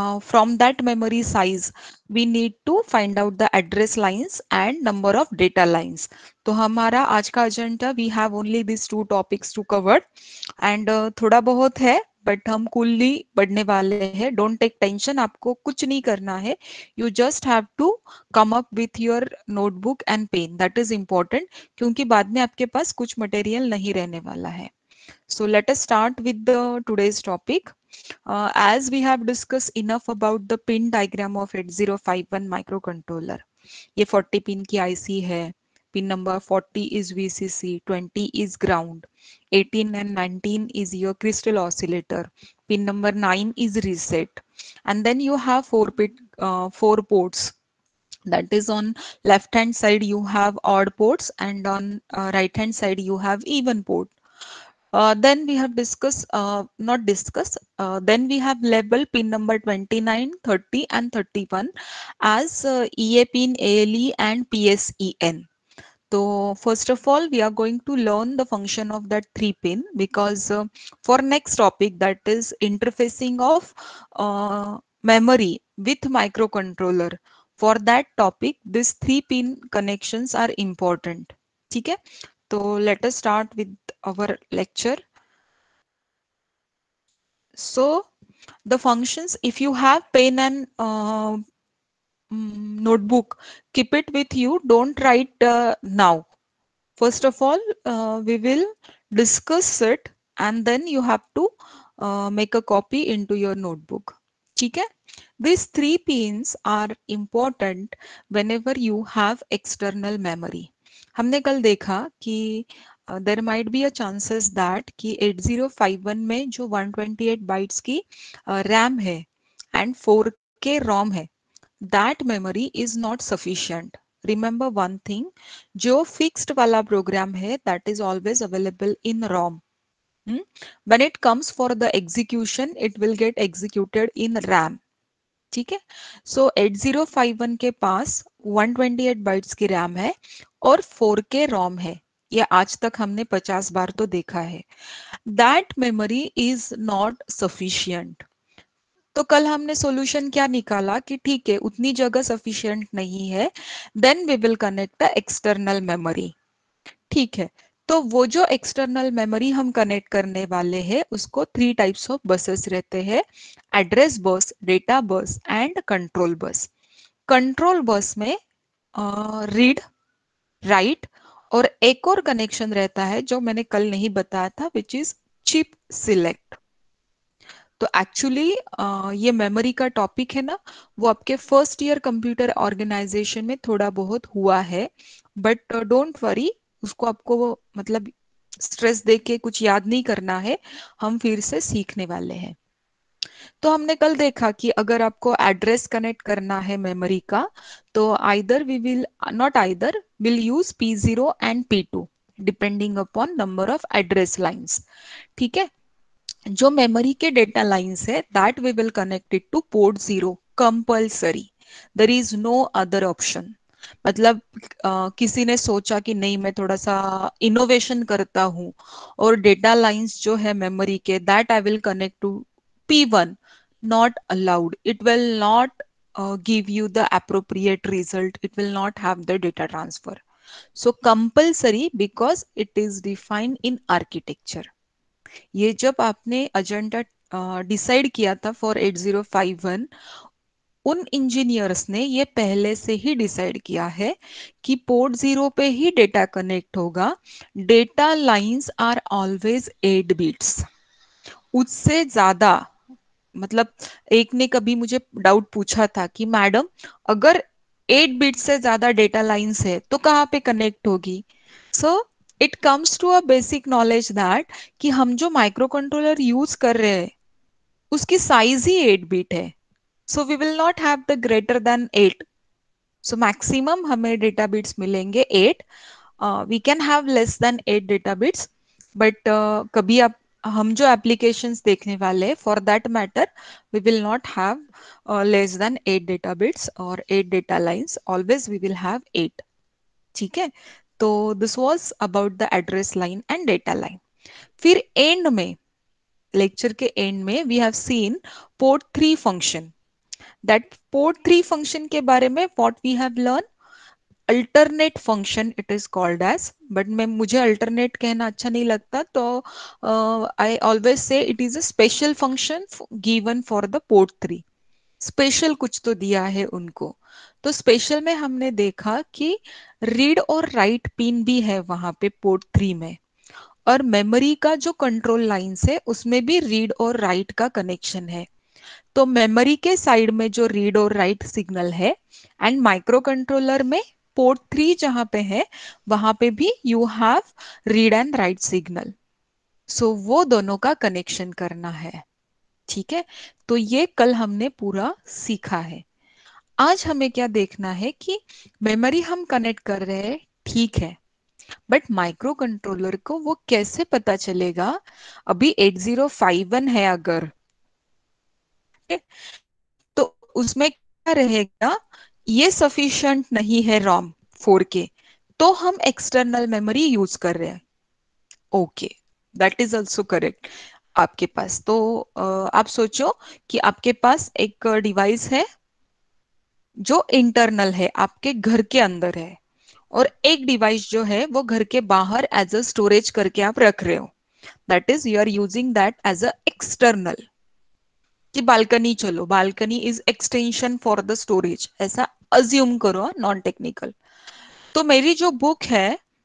from that memory size we need to find out the address lines and number of data lines. तो हमारा आज का agenda, we have only these two topics to cover and थोड़ा बहुत है but हम कुल्ली बढ़ने वाले हैं. डोंट टेक टेंशन, आपको कुछ नहीं करना है. You just have to come up with your notebook and pen, that is important, क्योंकि बाद में आपके पास कुछ मटेरियल नहीं रहने वाला है. So let us start with the today's topic. As we have discussed enough about the pin diagram of 8051 microcontroller. ये 40 पिन की आईसी है. Pin number 40 is VCC, 20 is ground, 18 and 19 is your crystal oscillator. Pin number 9 is reset, and then you have four ports. That is, on left hand side you have odd ports, and on right hand side you have even port. Then we have discussed, not discuss, then we have labeled pin number 29, 30 and 31 as EA pin, ALE and PSEN. So first of all, we are going to learn the function of that three pin, because for next topic, that is interfacing of memory with microcontroller. For that topic, these three pin connections are important. Okay? So let us start with our lecture. So the functions, if you have pen and notebook, keep it with you. Don't write now. First of all, we will discuss it, and then you have to make a copy into your notebook. ठीक है? These three pins are important whenever you have external memory. हमने कल देखा कि there might be a chances that कि 8051 में जो 128 bytes की RAM है and 4K ROM है, that memory is not sufficient. Remember one thing, जो fixed वाला program है, that is always available in ROM. When it comes for the execution, it will get executed in RAM. ठीक है? So 8051 के पास 128 bytes की RAM है और 4K ROM है. ये आज तक हमने 50 बार तो देखा है. That memory is not sufficient. तो कल हमने सॉल्यूशन क्या निकाला कि ठीक है, उतनी जगह सफिशिएंट नहीं है, then we will connect the external memory. ठीक है, तो वो जो एक्सटर्नल मेमोरी हम कनेक्ट करने वाले हैं उसको थ्री टाइप्स ऑफ बसेस रहते हैं: address bus, data bus and control bus. Control bus में रीड, राइट और एक और कनेक्शन रहता है जो मैंने कल नहीं बताया था, विच इज चिप सिलेक्ट. तो एक्चुअली ये मेमोरी का टॉपिक है ना, वो आपके फर्स्ट ईयर कंप्यूटर ऑर्गेनाइजेशन में थोड़ा बहुत हुआ है, बट डोंट वरी, उसको आपको वो मतलब स्ट्रेस दे के कुछ याद नहीं करना है, हम फिर से सीखने वाले हैं. तो हमने कल देखा कि अगर आपको एड्रेस कनेक्ट करना है मेमोरी का, तो either we will not either will use P0 and P2 depending upon number of address lines. ठीक है? जो मेमोरी के डेटा लाइंस है, that we will connect it to port 0 compulsory. There is no other option. मतलब किसी ने सोचा कि नहीं, मैं थोड़ा सा इनोवेशन करता हूँ और डेटा लाइंस जो है मेमोरी के, that I will connect to P1, not allowed. It will not give you the appropriate result. It will not have the data transfer. So compulsory because it is defined in architecture. ये जब आपने agenda decide किया था for 8051, उन engineers ने ये पहले से ही डिसाइड किया है कि पोर्ट 0 पे ही डेटा कनेक्ट होगा. Data lines are always 8 bits. उससे ज्यादा, मतलब एक ने कभी मुझे डाउट पूछा था कि मैडम, अगर 8 बिट से ज्यादा डेटा लाइंस है तो कहाँ पे कनेक्ट होगी? So it comes to a basic knowledge that कि हम जो माइक्रो कंट्रोलर यूज कर रहे हैं उसकी साइज ही 8 बिट है. So we will not have the greater than 8. So maximum हमें डेटा बिट्स मिलेंगे 8. We can have less than 8 data bits, but कभी आप हम जो एप्लीकेशंस देखने वाले हैं, for that matter we will not have less than 8 data bits और 8 data lines. Always we will have 8. ठीक है? तो this was about the address line and data line. फिर एंड में, लेक्चर के एंड में, we have seen port 3 function. That port 3 function के बारे में what we have learn, alternate function it is called as, but मैं मुझे alternate कहना अच्छा नहीं लगता, तो I always say it is a special function given for the port 3। Special कुछ तो दिया है उनको। तो स्पेशल में हमने देखा कि रीड और राइट पिन भी है वहां पे पोर्ट 3 में, और मेमोरी का जो कंट्रोल लाइंस है उसमें भी रीड और राइट का कनेक्शन है। तो मेमोरी के साइड में जो रीड और राइट सिग्नल है, एंड माइक्रो कंट्रोलर में पोर्ट 3 जहां पे है वहां पे भी you have read and write signal. So वो दोनों का कनेक्शन करना है। ठीक है, तो ये कल हमने पूरा सीखा है। आज हमें क्या देखना है कि मेमोरी हम कनेक्ट कर रहे हैं, ठीक है, बट माइक्रो कंट्रोलर को वो कैसे पता चलेगा, अभी 8051 है अगर, तो उसमें क्या रहेगा, ये सफिशिएंट नहीं है रॉम 4K, तो हम एक्सटर्नल मेमोरी यूज कर रहे हैं। Okay, that is also correct. आपके पास तो आप सोचो कि आपके पास एक डिवाइस है जो इंटरनल है, आपके घर के अंदर है, और एक डिवाइस जो है वो घर के बाहर एज अ स्टोरेज करके आप रख रहे हो, that is you are using that as a external. कि बालकनी, चलो balcony is extension for the storage, ऐसा अज्यूम करो, नॉन टेक्निकल। तो मेरी जो बुक है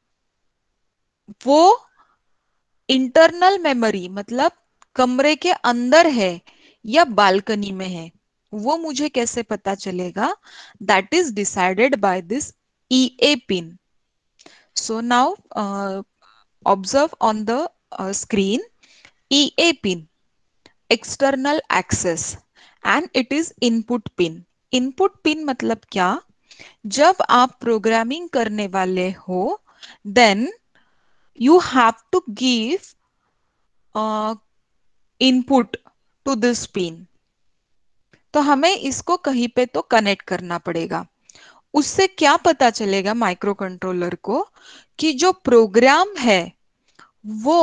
वो इंटरनल मेमोरी मतलब कमरे के अंदर है या बालकनी में है, वो मुझे कैसे पता चलेगा, that is decided by this EA pin. So now observe on the screen, EA pin external access, and it is input pin. Input pin मतलब क्या, जब आप प्रोग्रामिंग करने वाले हो then you have to give input to this pin, तो हमें इसको कहीं पे तो कनेक्ट करना पड़ेगा। उससे क्या पता चलेगा माइक्रो कंट्रोलर को कि जो प्रोग्राम है वो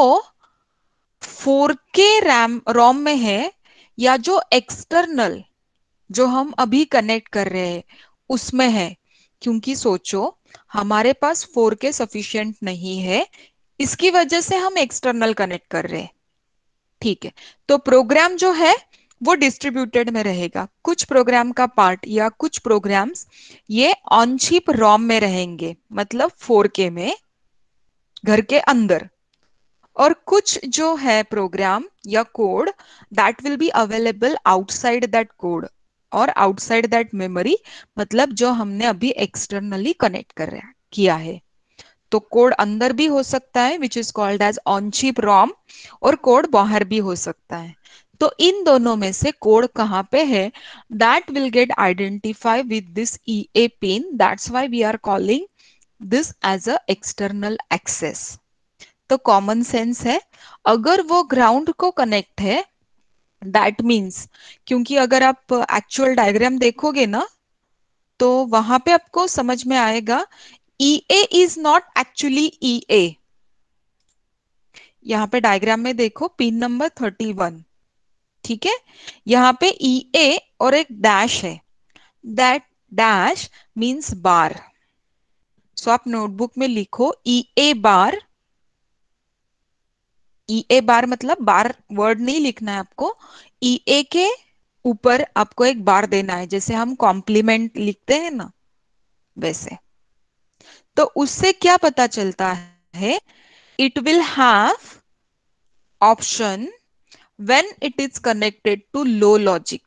4K रैम रोम में है, या जो एक्सटर्नल जो हम अभी कनेक्ट कर रहे हैं उसमें है। क्योंकि सोचो हमारे पास 4K सफिशिएंट नहीं है, इसकी वजह से हम एक्सटर्नल कनेक्ट कर रहे हैं। ठीक है, तो प्रोग्राम जो है वो डिस्ट्रीब्यूटेड में रहेगा, कुछ प्रोग्राम का पार्ट या कुछ प्रोग्राम्स ये ऑन चिप रोम में रहेंगे, मतलब 4K में घर के अंदर, और कुछ जो है प्रोग्राम या code that will be available outside that code और आउटसाइड दैट मेमोरी, मतलब जो हमने अभी एक्सटर्नली कनेक्ट कर रहा किया है। तो कोड अंदर भी हो सकता है which is called as on chip ROM, और कोड बाहर भी हो सकता है। तो इन दोनों में से कोड कहाँ पे है, that will get identify with this EA pin, that's why we are calling this as a external access. तो कॉमन सेंस है, अगर वो ग्राउंड को कनेक्ट है दैट मीन्स, क्योंकि अगर आप एक्चुअल डायग्राम देखोगे ना तो वहां पे आपको समझ में आएगा EA is not actually EA. यहाँ पे डायग्राम में देखो पिन नंबर 31, ठीक है, यहाँ पे ईए और एक डैश है, that dash means bar. So आप नोटबुक में लिखो ईए बार, ईए बार मतलब बार वर्ड नहीं लिखना है आपको, ईए के ऊपर आपको एक बार देना है, जैसे हम कॉम्प्लीमेंट लिखते हैं ना वैसे। तो उससे क्या पता चलता है, it will have option when it is connected to low logic.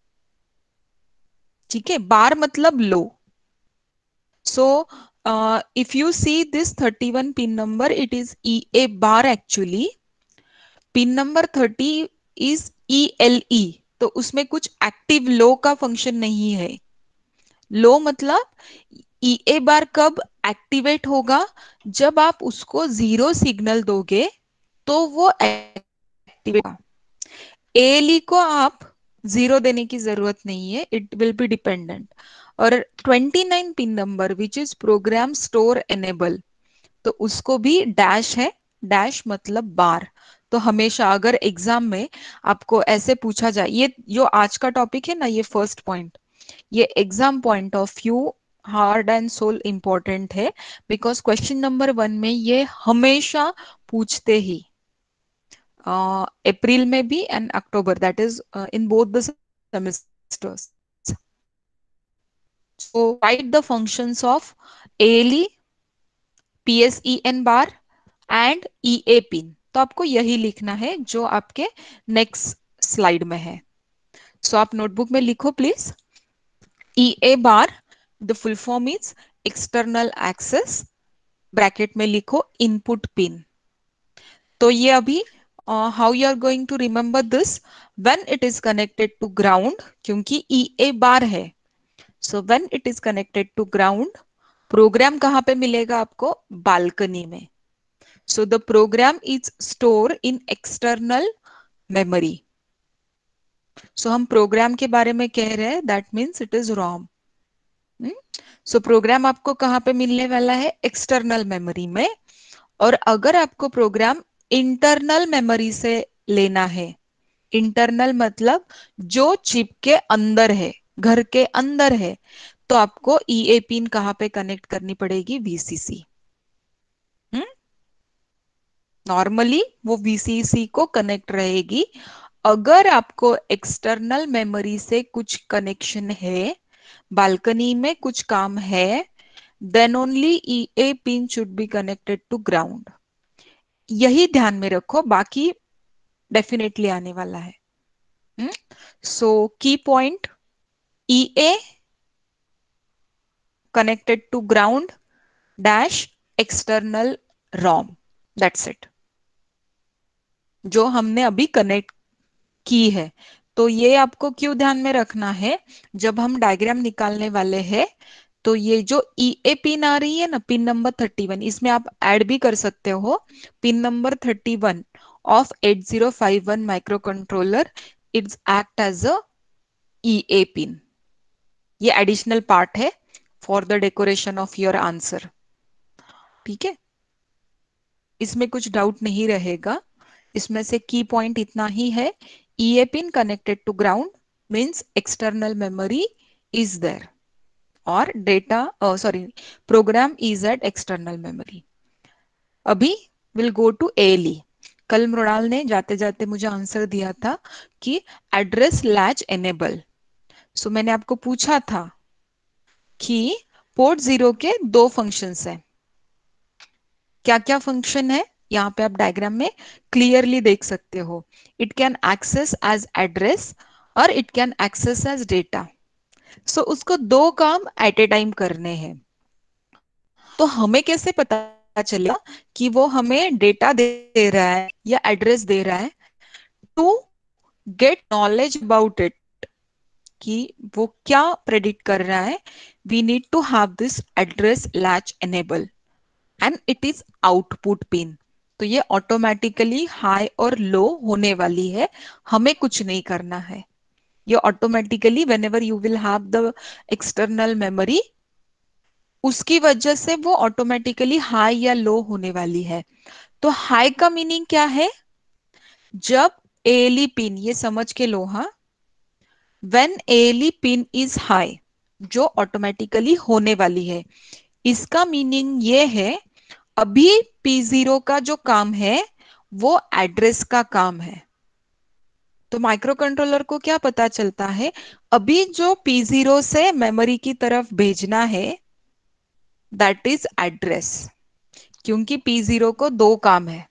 ठीक है, बार मतलब low. So if you see this 31 pin number, it is E A bar actually. Pin number 30 is E L E, तो उसमें कुछ active low का function नहीं है। लो मतलब ई ए बार कब एक्टिवेट होगा, जब आप उसको जीरो सिग्नल दोगे तो वो एक्टिवेट होगा। एएलई को आप जीरो देने की जरूरत नहीं है, इट विल बी डिपेंडेंट। और 29 pin number which is program store enable, तो उसको भी डैश है, डैश मतलब बार। तो हमेशा अगर एग्जाम में आपको ऐसे पूछा जाए, ये जो आज का टॉपिक है ना, ये फर्स्ट पॉइंट, ये exam point of view heart and soul important है, बिकॉज क्वेश्चन नंबर 1 में ये हमेशा पूछते ही, अप्रैल में भी and October, that is in both the semesters. So write the functions of ALE, PSEN bar and EA pin. तो आपको यही लिखना है जो आपके नेक्स्ट स्लाइड में है. सो आप नोटबुक में लिखो please. EA bar, the full form is external access, bracket में लिखो इनपुट पिन. तो ये अभी how you are going to remember this, when it is connected to ground, क्योंकि EA बार है. So when it is connected to ground, program कहाँ पे मिलेगा आपको, बालकनी में. So the program is store in external memory. So हम program के बारे में कह रहे हैं, that means it is ROM. So program आपको कहाँ पे मिलने वाला है, एक्सटर्नल मेमोरी में. और अगर आपको प्रोग्राम इंटरनल मेमोरी से लेना है, इंटरनल मतलब जो चिप के अंदर है, घर के अंदर है, तो आपको ईए पिन कहाँ पे कनेक्ट करनी पड़ेगी, वीसीसी. नॉर्मली वो वीसीसी को कनेक्ट रहेगी. अगर आपको एक्सटर्नल मेमोरी से कुछ कनेक्शन है, बालकनी में कुछ काम है, then only EA pin should be connected to ground. यही ध्यान में रखो, बाकी डेफिनेटली आने वाला है. So key point, EA connected to ground dash external ROM, that's it, जो हमने अभी कनेक्ट की है. तो ये आपको क्यों ध्यान में रखना है, जब हम डायग्राम निकालने वाले हैं, तो ये जो ईए पिन आ रही है ना, पिन नंबर 31, इसमें आप ऐड भी कर सकते हो pin number 31 of 8051 microcontroller, it's act as a EA pin. ये एडिशनल पार्ट है for the decoration of your answer. ठीक है, इसमें कुछ डाउट नहीं रहेगा. इसमें से की पॉइंट इतना ही है, EA pin connected to ground means external memory is there, और data, sorry, program is at external memory. अभी विल गो टू एएलई. कल मृणाल ने जाते जाते मुझे आंसर दिया था कि एड्रेस लैच एनेबल. सो मैंने आपको पूछा था कि पोर्ट 0 के दो फंक्शंस हैं. क्या क्या फंक्शन है, यहाँ पे आप डायग्राम में क्लियरली देख सकते हो. It can access as address और it can access as data. So उसको दो काम एट ए टाइम करने हैं. तो हमें कैसे पता चलेगा कि वो हमें डेटा दे रहा है या एड्रेस दे रहा है. To get knowledge about it, कि वो क्या प्रेडिक्ट कर रहा है, we need to have this address latch enable and it is output pin. तो ये ऑटोमेटिकली हाई और लो होने वाली है, हमें कुछ नहीं करना है. ये automatically whenever you will have the external memory, उसकी वजह से वो ऑटोमेटिकली हाई या लो होने वाली है. तो हाई का मीनिंग क्या है, जब एली पिन, ये समझ के लो, हाँ, when ALE pin is high, जो ऑटोमेटिकली होने वाली है, इसका मीनिंग ये है अभी P0 का जो काम है वो एड्रेस का काम है. तो माइक्रो कंट्रोलर को क्या पता चलता है, अभी जो P0 से मेमोरी की तरफ भेजना है, दैट इज एड्रेस. क्योंकि P0 को दो काम है,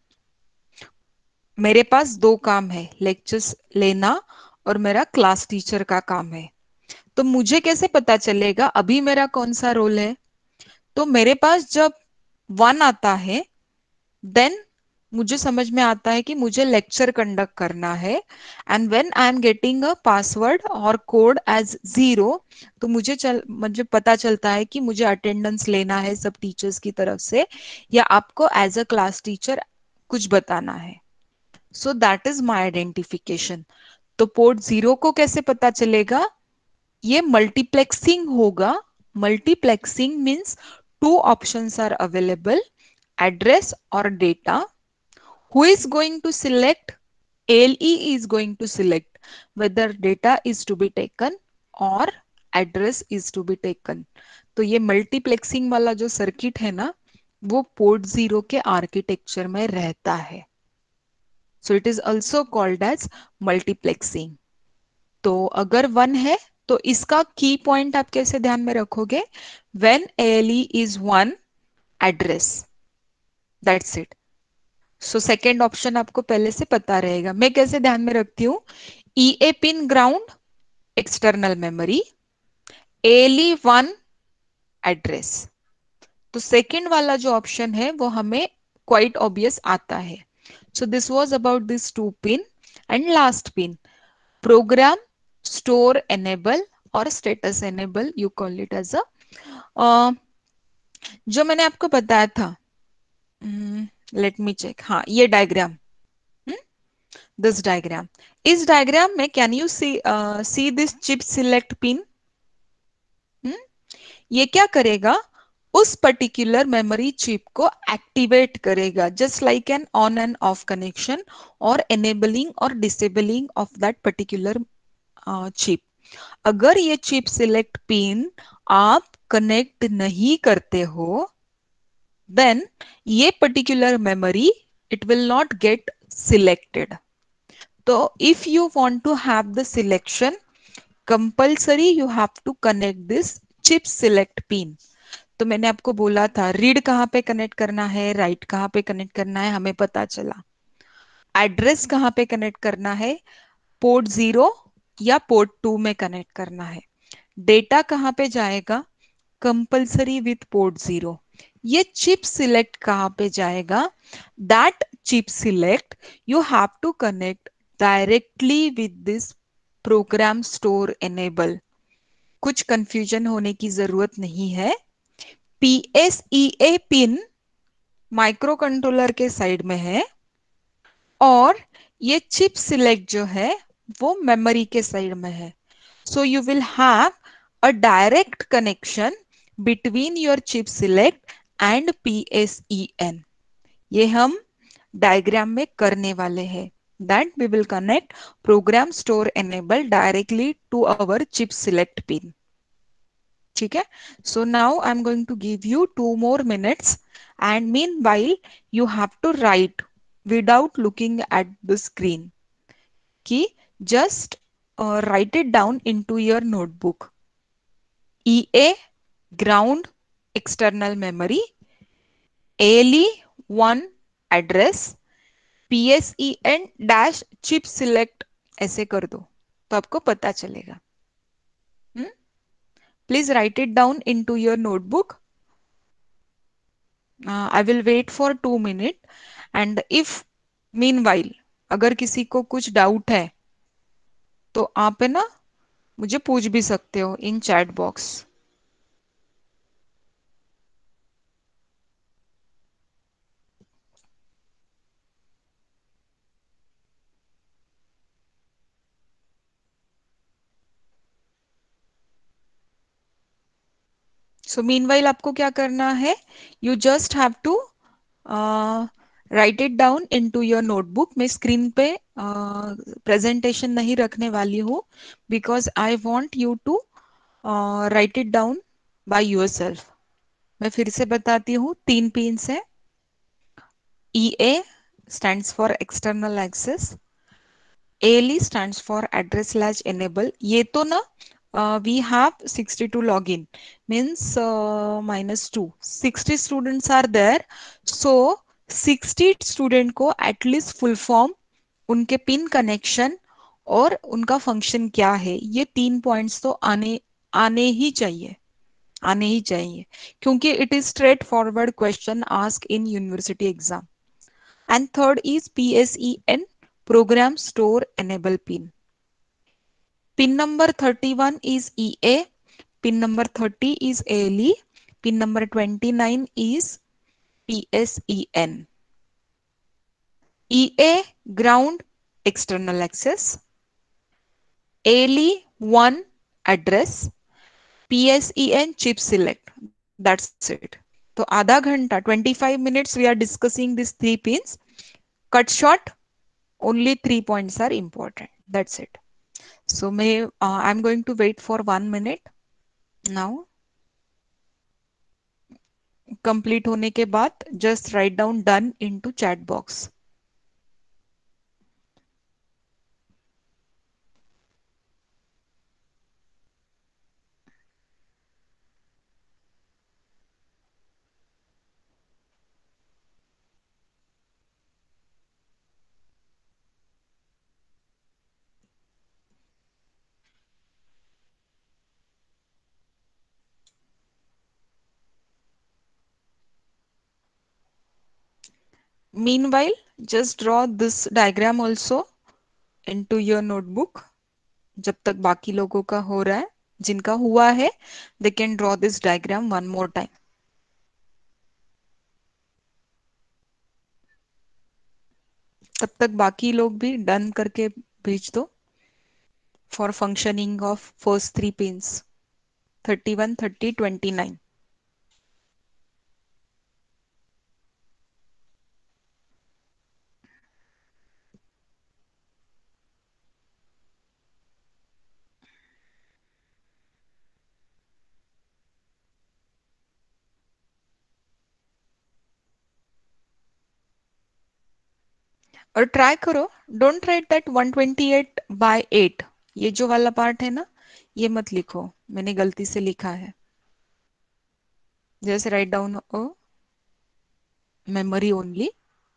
मेरे पास दो काम है, लेक्चर्स लेना और मेरा क्लास टीचर का काम है. तो मुझे कैसे पता चलेगा अभी मेरा कौन सा रोल है, तो मेरे पास जब 1 आता है, देन मुझे समझ में आता है कि मुझे लेक्चर कंडक्ट करना है. And when I am getting a password और कोड एज 0, तो मुझे पता चलता है कि मुझे अटेंडेंस लेना है सब टीचर्स की तरफ से, या आपको एज अ क्लास टीचर कुछ बताना है. So that is my identification. तो पोर्ट 0 को कैसे पता चलेगा, ये मल्टीप्लेक्सिंग होगा. Multiplexing means two options are available, address और data. Who is going to select? ALE is going to select whether data is to be taken or address is to be taken. तो ये multiplexing वाला जो circuit है ना, वो port zero के architecture में रहता है. So it is also called as multiplexing. तो अगर वन है तो इसका की पॉइंट आप कैसे ध्यान में रखोगे? When ALE is one, address, that's it. So second option आपको पहले से पता रहेगा. मैं कैसे ध्यान में रखती हूँ? EA pin ground, external memory, ALE one, address. तो सेकेंड वाला जो ऑप्शन है वो हमें क्वाइट ऑब्वियस आता है. So this was about this two pin. And last pin, program store enable और status enable, you call it as a, जो मैंने आपको बताया था. Let me check. हाँ, ये डायग्राम, दिस डायग्राम. इस डायग्राम में can you see this chip select pin? ये क्या करेगा? उस पर्टिकुलर मेमोरी चिप को एक्टिवेट करेगा, just like an on and off connection और एनेबलिंग और disabling of that particular chip. अगर ये चिप सिलेक्ट पिन आप कनेक्ट नहीं करते हो, देन ये particular memory it will not get selected. तो if you want to have the selection, compulsory you have to connect this chip select pin. तो मैंने आपको बोला था रीड कहाँ पे कनेक्ट करना है, राइट कहाँ पे कनेक्ट करना है, हमें पता चला. एड्रेस कहाँ पे कनेक्ट करना है? पोर्ट जीरो या पोर्ट टू में कनेक्ट करना है. डेटा कहाँ पे जाएगा? Compulsory with port zero. ये चिप सिलेक्ट कहाँ पे जाएगा? That chip select you have to connect directly with this program store enable. कुछ कंफ्यूजन होने की जरूरत नहीं है. PSEA पिन माइक्रो कंट्रोलर के साइड में है और ये चिप सिलेक्ट जो है वो मेमोरी के साइड में है. So you will have a direct connection between your chip select and PSEN. ये हम डायग्राम में करने वाले हैं. That we will connect program store enable directly to our chip select pin. ठीक है. So now I am going to give you 2 more minutes and meanwhile you have to write without looking at the screen. कि just write it down into your notebook. EA ground external memory, ALE 1 address, PSEN dash chip select. ऐसे कर दो तो आपको पता चलेगा. Please write it down into your notebook. I will wait for 2 minutes. And if meanwhile अगर किसी को कुछ डाउट है तो आप है ना मुझे पूछ भी सकते हो in chat box. So meanwhile आपको क्या करना है? You just have to write it down into your notebook. मैं स्क्रीन पे प्रेजेंटेशन नहीं रखने वाली हूँ because I want you to write it down by yourself. मैं फिर से बताती हूँ. 3 पिन्स है. EA stands for external access. ALE stands for address slash enable. ये तो ना we have 62 login means -2 60 students are there. So 60 student को at least full form, उनके पिन कनेक्शन और उनका फंक्शन क्या है, ये 3 पॉइंट्स तो आने आने ही चाहिए. आने ही चाहिए क्योंकि it is straight forward question ask in university exam. And third is PSEN, Program Store Enable Pin. Pin number 31 is EA. Pin number 30 is ALE. Pin number 29 is PSEN. EA ground external access. ALE 1 address. PSEN chip select. That's it. So आधा घंटा 25 minutes we are discussing these 3 pins. Cut short, only 3 points are important. That's it. So I'm going to wait for 1 minute now. Complete होने के बाद just write down done into chat box. Meanwhile, just draw this diagram also into your notebook. जब तक बाकी लोगों का हो रहा है, जिनका हुआ है, they can draw this diagram one more time. तब तक बाकी लोग भी डन करके भेज दो for functioning of first three pins 31, 30, 29. और ट्राई करो, डोंट राइट दैट 128 बाय 8, ये जो वाला पार्ट है ना, ये मत लिखो, मैंने गलती से लिखा है. Just write down a memory only.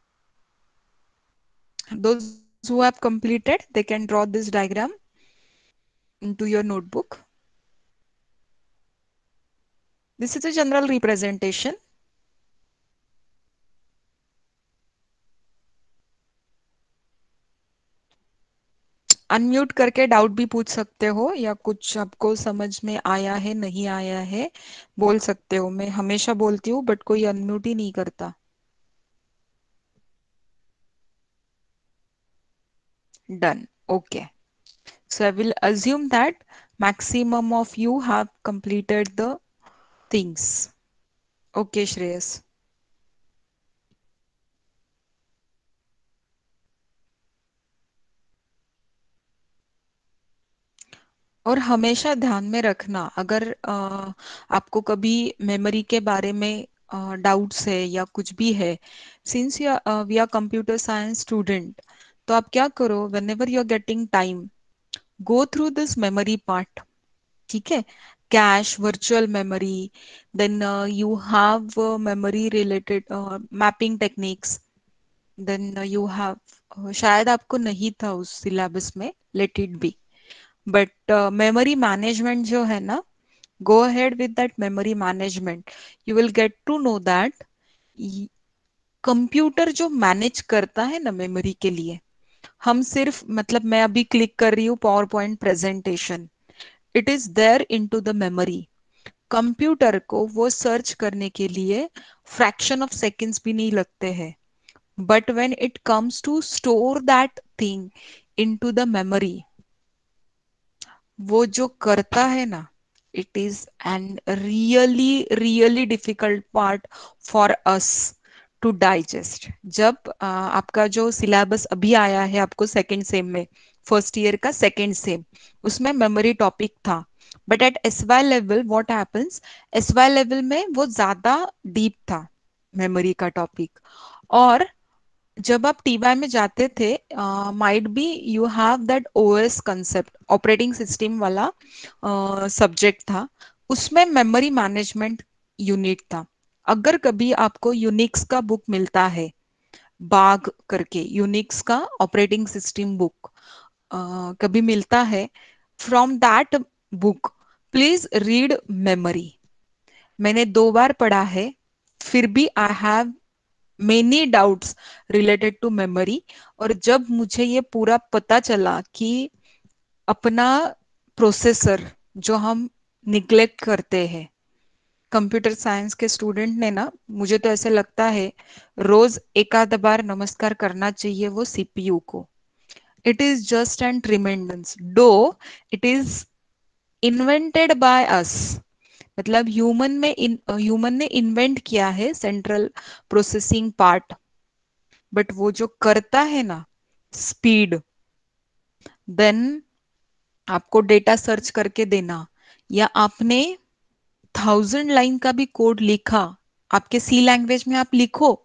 Those who have completed, they can draw this diagram into your notebook. This is a general representation. Unmute करके डाउट भी पूछ सकते हो, या कुछ आपको समझ में आया है नहीं आया है बोल सकते हो. मैं हमेशा बोलती हूँ बट कोई अनम्यूट ही नहीं करता. Done. Okay. So I will assume that maximum of you have completed the things. Okay, Shreyas. और हमेशा ध्यान में रखना, अगर आपको कभी मेमोरी के बारे में डाउट्स है या कुछ भी है, since you we are computer science student, तो आप क्या करो, whenever you are getting time, go through this memory part. ठीक है. Cache, virtual memory, then you have memory related mapping techniques, then you have, शायद आपको नहीं था उस सिलेबस में, let it be. But memory management जो है ना, go ahead with that memory management. You will get to know that computer जो मैनेज करता है ना मेमोरी के लिए, हम सिर्फ, मतलब मैं अभी क्लिक कर रही हूँ PowerPoint presentation, it is there into the memory. Computer को वो सर्च करने के लिए फ्रैक्शन ऑफ सेकंड्स भी नहीं लगते हैं. But when it comes to store that thing into the memory, वो जो करता है ना, it is an really really difficult part for us to digest. जब आपका जो सिलेबस अभी आया है आपको सेकंड सेम में, फर्स्ट ईयर का सेकंड सेम, उसमें मेमोरी टॉपिक था. But at S Y level what happens, S Y level में वो ज्यादा डीप था मेमोरी का टॉपिक. और जब आप टीवाई में जाते थे, might be you have that OS concept, operating system वाला सब्जेक्ट था, उसमें मेमोरी मैनेजमेंट यूनिट था. अगर कभी आपको यूनिक्स का बुक मिलता है, बाग करके यूनिक्स का ऑपरेटिंग सिस्टम बुक कभी मिलता है, from that book please read memory. मैंने 2 बार पढ़ा है, फिर भी I have many doubts related to memory. और जब मुझे ये पूरा पता चला कि अपना प्रोसेसर जो हम निग्लेक्ट करते हैं, कंप्यूटर साइंस के स्टूडेंट ने ना, मुझे तो ऐसे लगता है रोज एक आध बार नमस्कार करना चाहिए वो सीपीयू को. It is just an tremendous though, it is invented by us. मतलब ह्यूमन ने इन्वेंट किया है सेंट्रल प्रोसेसिंग पार्ट, बट वो जो करता है ना, स्पीड, देन आपको डेटा सर्च करके देना, या आपने 1000 लाइन का भी कोड लिखा, आपके सी लैंग्वेज में आप लिखो,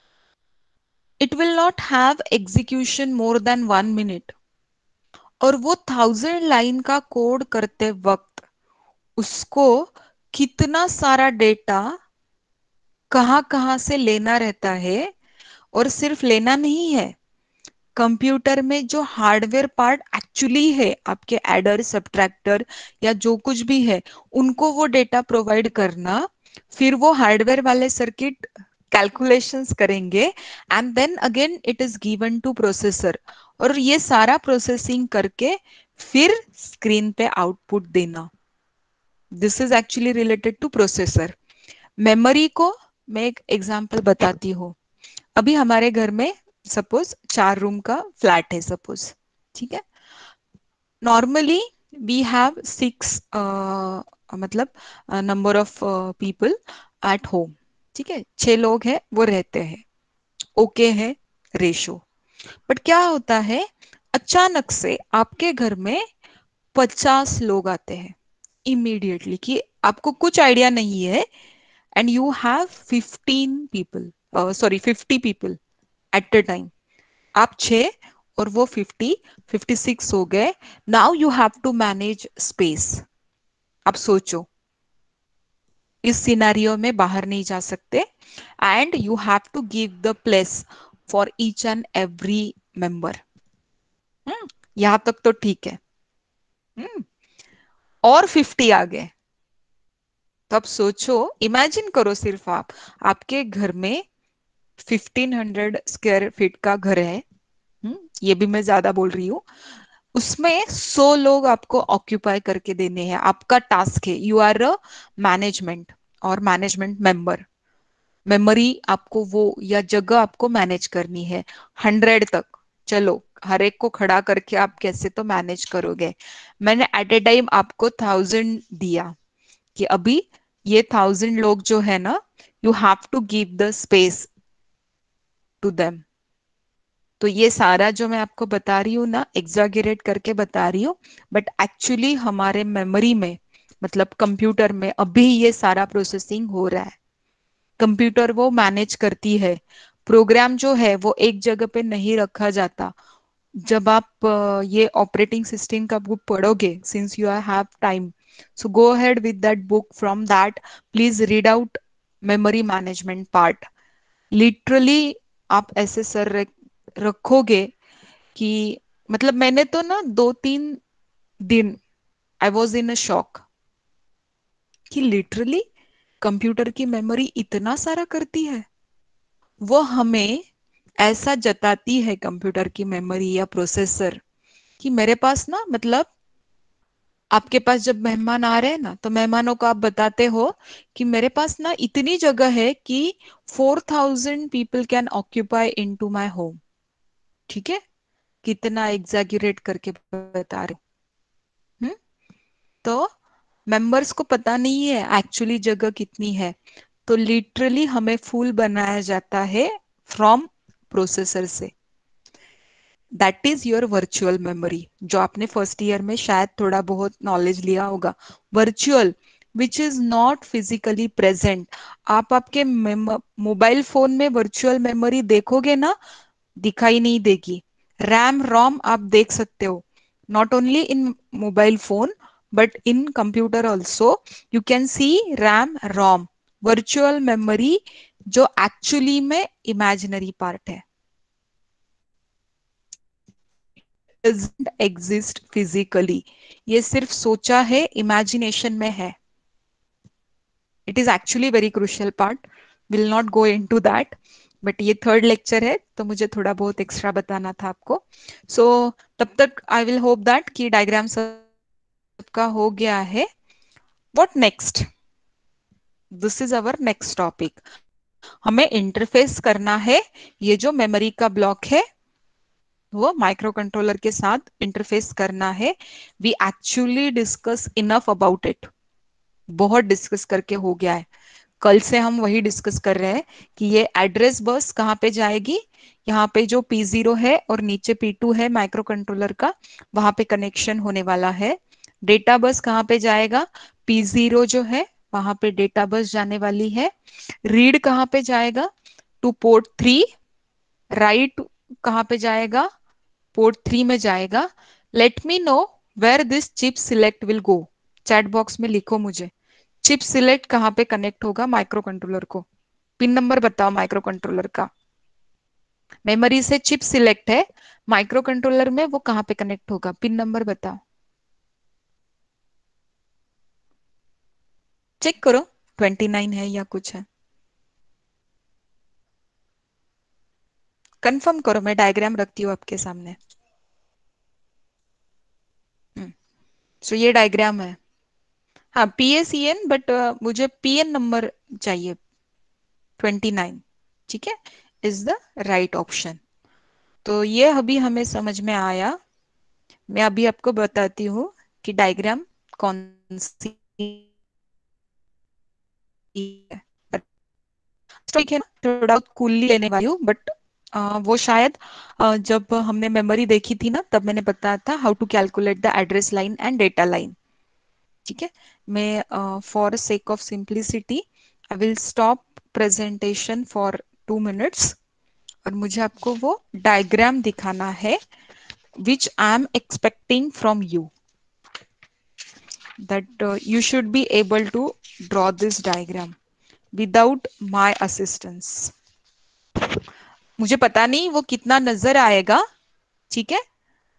it will not have execution more than 1 minute. और वो 1000 लाइन का कोड करते वक्त उसको कितना सारा डेटा कहाँ कहाँ से लेना रहता है, और सिर्फ लेना नहीं है, कंप्यूटर में जो हार्डवेयर पार्ट एक्चुअली है, आपके एडर सब्ट्रैक्टर या जो कुछ भी है, उनको वो डेटा प्रोवाइड करना, फिर वो हार्डवेयर वाले सर्किट कैलकुलेशंस करेंगे, and then again it is given to processor, और ये सारा प्रोसेसिंग करके फिर स्क्रीन पे आउटपुट देना। This is actually related to processor. Memory को मैं एक एग्जांपल बताती हूँ। अभी हमारे घर में सपोज 4 रूम का फ्लैट है सपोज, ठीक है। नॉर्मली वी हैव 6 मतलब number of people at home, ठीक है, 6 लोग हैं वो रहते हैं, ओके है रेशो। बट क्या होता है, अचानक से आपके घर में 50 लोग आते हैं इमीडिएटली, कि आपको कुछ आइडिया नहीं है, and you have 15 people, sorry 50 people at the time. आप 6 और वो 56 हो गए। Now you have to manage space. आप सोचो, इस सिनेरियो में बाहर नहीं जा सकते, and you have to give the place for each and every member. यहां तक तो ठीक है। हम्म, और 50 आ गए, तो अब सोचो, इमेजिन करो, सिर्फ आप, आपके घर में 1500 स्क्वायर फीट का घर है। ये भी मैं ज्यादा बोल रही हूँ। उसमें 100 लोग आपको ऑक्यूपाई करके देने हैं, आपका टास्क है, यू आर अ मैनेजमेंट और मैनेजमेंट मेंबर। मेमोरी आपको वो या जगह आपको मैनेज करनी है 100 तक। चलो, हर एक को खड़ा करके आप कैसे तो मैनेज करोगे। मैंने एट ए टाइम आपको 1000 दिया, कि अभी ये 1000 लोग जो है ना, you have to give the space to them. तो ये सारा जो मैं आपको बता रही हूँ ना, एग्जैगरेट करके बता रही हूँ, बट एक्चुअली हमारे मेमोरी में, मतलब कंप्यूटर में अभी ये सारा प्रोसेसिंग हो रहा है। कंप्यूटर वो मैनेज करती है। प्रोग्राम जो है वो एक जगह पे नहीं रखा जाता। जब आप ये ऑपरेटिंग सिस्टम का बुक पढ़ोगे, since you have time, so go ahead with that book, from that please read out memory management part. Literally आप ऐसे सर रखोगे कि, मतलब मैंने तो ना 2-3 दिन I was in a shock, कि लिटरली कंप्यूटर की मेमोरी इतना सारा करती है। वो हमें ऐसा जताती है कंप्यूटर की मेमोरी या प्रोसेसर, कि मेरे पास ना, मतलब आपके पास जब मेहमान आ रहे हैं ना, तो मेहमानों को आप बताते हो कि मेरे पास ना इतनी जगह है कि 4000 people can occupy in to my home. ठीक है, कितना एग्जैगरेट करके बता रहे हो। तो मेंबर्स को पता नहीं है एक्चुअली जगह कितनी है। तो लिटरली हमें फूल बनाया जाता है फ्रॉम प्रोसेसर से। That is your virtual memory, जो आपने फर्स्ट ईयर में शायद थोड़ा बहुत नॉलेज लिया होगा। Virtual, which is not physically present. आप आपके मोबाइल फोन में वर्चुअल मेमोरी देखोगे ना, दिखाई नहीं देगी। रैम रोम आप देख सकते हो, not only in mobile phone but in computer also you can see RAM ROM. Virtual memory जो एक्चुअली में इमेजिनरी पार्ट है, डजंट एग्जिस्ट फिजिकली। ये सिर्फ सोचा है, इमेजिनेशन में है। It is actually very crucial part, will not go in to that, but ये थर्ड लेक्चर है तो मुझे थोड़ा बहुत एक्स्ट्रा बताना था आपको। सो तब तक आई विल होप दैट कि डायग्राम सबका हो गया है। What next, this is our next topic. हमें इंटरफेस करना है, ये जो मेमोरी का ब्लॉक है वो माइक्रो कंट्रोलर के साथ इंटरफेस करना है। We actually discuss enough about it, बहुत डिस्कस करके हो गया है। कल से हम वही डिस्कस कर रहे हैं कि ये एड्रेस बस कहाँ पे जाएगी, यहाँ पे जो P0 है और नीचे P2 है माइक्रो कंट्रोलर का, वहां पे कनेक्शन होने वाला है। डेटा बस कहाँ पे जाएगा, P0 जो है वहां पे डेटा बस जाने वाली है। रीड कहाँ पे जाएगा, टू पोर्ट 3। राइट कहाँ पे जाएगा, पोर्ट 3 में जाएगा। Let me know where this chip select will go. Chat box में लिखो मुझे, चिप सिलेक्ट कहाँ पे कनेक्ट होगा माइक्रो कंट्रोलर को। पिन नंबर बताओ माइक्रो कंट्रोलर का। मेमोरी से चिप सिलेक्ट है, माइक्रो कंट्रोलर में वो कहाँ पे कनेक्ट होगा, पिन नंबर बताओ। चेक करो, 29 है या कुछ है, कंफर्म करो। मैं डायग्राम रखती हूँ आपके सामने। हम्म, सो ये डायग्राम है। हाँ, PACN, बट मुझे PN नंबर चाहिए, 29। ठीक है, इज द राइट ऑप्शन। तो ये अभी हमें समझ में आया। मैं अभी आपको बताती हूँ कि डायग्राम कौन सी है। ठीक है ना, थोड़ा कूली लेने वाली हूँ, बट वो शायद जब हमने मेमोरी देखी थी ना, तब मैंने बताया था how to calculate the address line and data line. ठीक है, मैं for sake of simplicity I will stop presentation for 2 minutes, और मुझे आपको वो डायग्राम दिखाना है which I am expecting from you, that you should be able to draw this diagram without my assistance. मुझे पता नहीं वो कितना नजर आएगा। ठीक है,